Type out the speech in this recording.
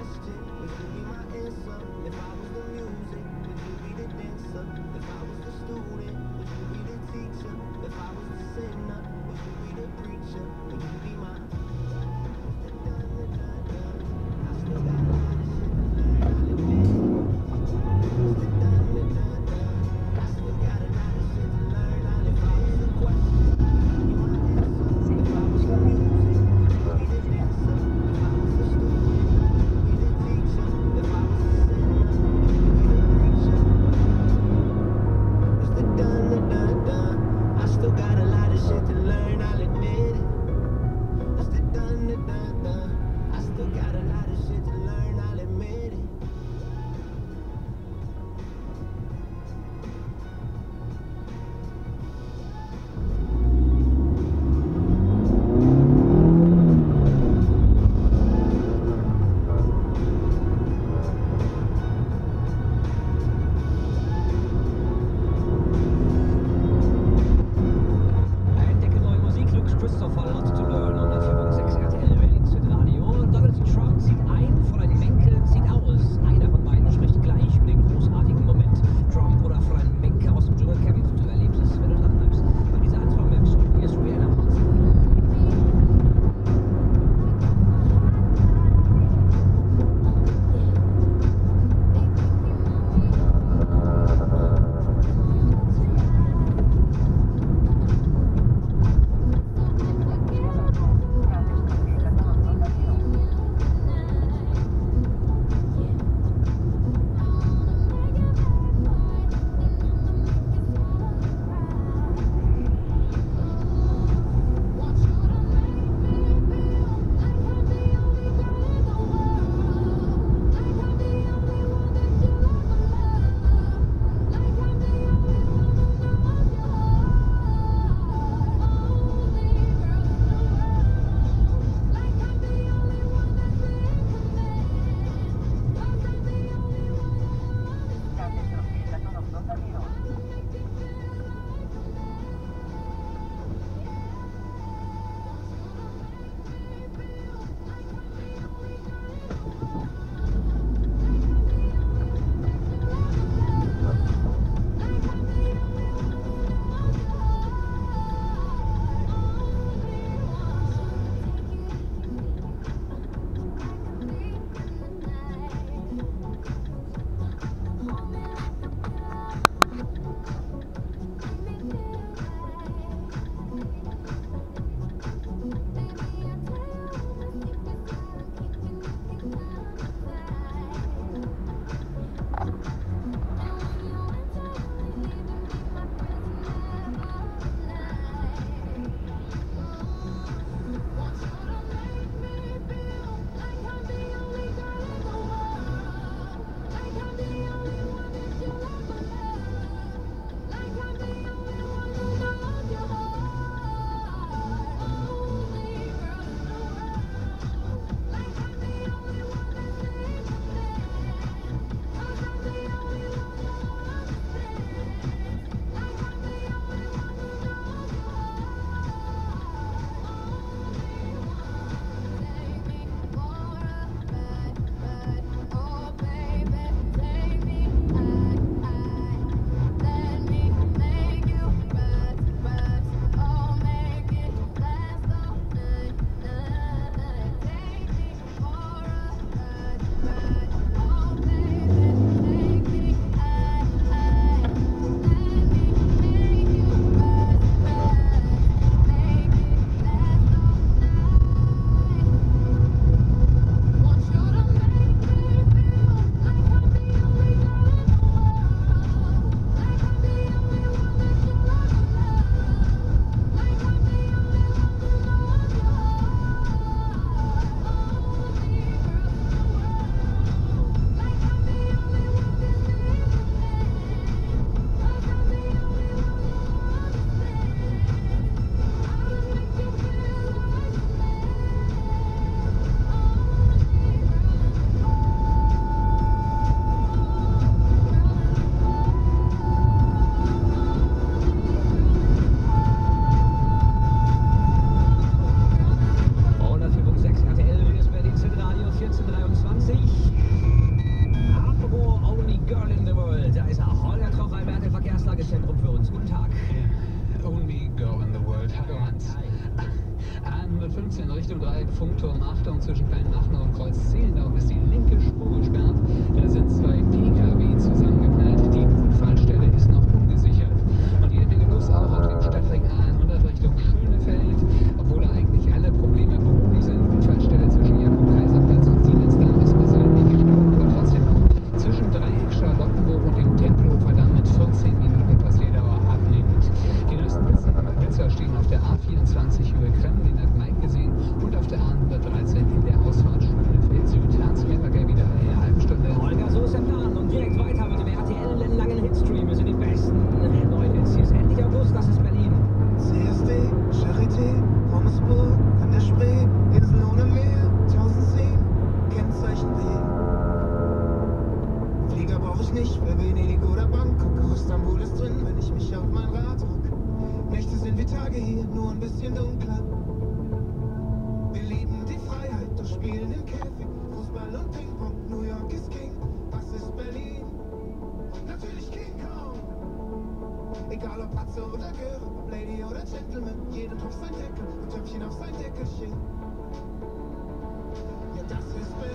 I still got a lot of shit to learn, I'll admit it. 115 Richtung Dreieck Funkturm. Achtung, zwischen Kleinmachnow und Kreuz Zehlendorf ist die linke Spur gesperrt. Da sind zwei PKW zusammengeknallt. Die Unfallstelle ist noch ungesichert. Und jede Menge los auch auf dem Stadtring A100 Richtung Schönefeld. Obwohl eigentlich alle Probleme behoben sind. Unfallstelle zwischen Jakob-Kaiser-Platz und Siemensdamm ist bislang nicht gestoppt. Aber trotzdem noch zwischen Dreieck Charlottenburg und dem Tempelhofer Damm mit 14 Minuten Passierdauer abnehmend. Die neuesten Blitzer stehen auf der A24 Höhe Kremlin, hat Mike gesehen, und auf der A113 in der Ausfahrt Schönefeld Süd. Hans Wimmerger wieder in einer halben Stunde. Holger, so ist der Plan. Und direkt weiter mit dem RTL-langen Hitstream. Wir sind die besten neuen Hits. Hier ist endlich August, das ist Berlin. CSD, Charité, Pommesburg, an der Spree, Insel ohne Meer, 1010, Kennzeichen B. Flieger brauch ich nicht, für Venedig oder Bangkok. Auch Istanbul ist drin, wenn ich mich auf mein Rad hock. Nächte sind wie Tage hier, nur ein bisschen dunkler. Wir lieben die Freiheit, doch spielen im Käfig. Fußball und Ping-Pong, New York ist King. Was ist Berlin? Natürlich King Kong. Egal ob Atze oder Göre, ob Lady oder Gentleman, jeder Topf sein Deckel und Töpfchen auf sein Deckelchen. Ja, das ist Berlin.